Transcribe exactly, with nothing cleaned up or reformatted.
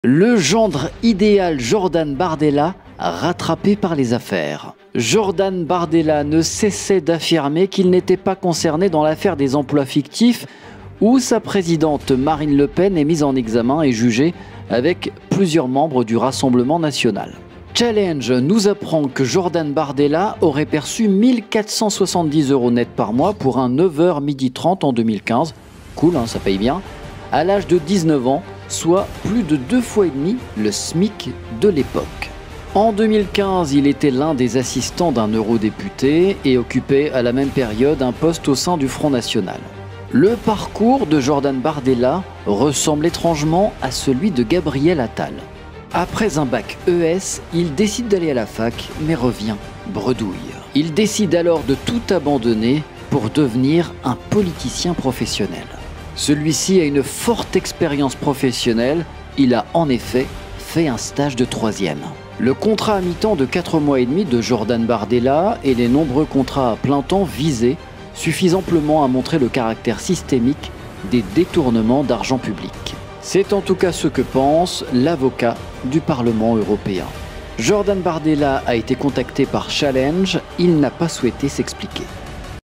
Le gendre idéal Jordan Bardella, rattrapé par les affaires. Jordan Bardella ne cessait d'affirmer qu'il n'était pas concerné dans l'affaire des emplois fictifs où sa présidente Marine Le Pen est mise en examen et jugée avec plusieurs membres du Rassemblement national. Challenge nous apprend que Jordan Bardella aurait perçu mille quatre cent soixante-dix euros net par mois pour un neuf heures midi trente en deux mille quinze. Cool, hein, ça paye bien. À l'âge de dix-neuf ans, soit plus de deux fois et demi le SMIC de l'époque. En deux mille quinze, il était l'un des assistants d'un eurodéputé et occupait à la même période un poste au sein du Front National. Le parcours de Jordan Bardella ressemble étrangement à celui de Gabriel Attal. Après un bac E S, il décide d'aller à la fac, mais revient bredouille. Il décide alors de tout abandonner pour devenir un politicien professionnel. Celui-ci a une forte expérience professionnelle, il a en effet fait un stage de troisième. Le contrat à mi-temps de quatre mois et demi de Jordan Bardella et les nombreux contrats à plein temps visés suffisent amplement à montrer le caractère systémique des détournements d'argent public. C'est en tout cas ce que pense l'avocat du Parlement européen. Jordan Bardella a été contacté par Challenge, il n'a pas souhaité s'expliquer.